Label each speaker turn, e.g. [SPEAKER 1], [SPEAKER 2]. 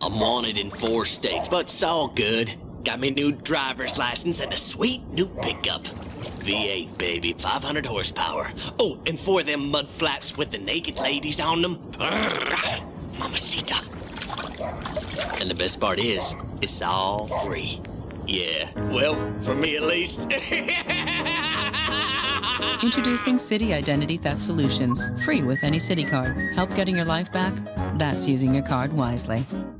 [SPEAKER 1] I'm wanted in 4 states, but it's all good. Got me new driver's license and a sweet new pickup. V8, baby, 500 horsepower. Oh, and 4 of them mud flaps with the naked ladies on them. Brrr, mamacita. And the best part is, it's all free. Yeah, well, for me at least.
[SPEAKER 2] Introducing Citi Identity Theft Solutions, free with any Citi card. Help getting your life back? That's using your card wisely.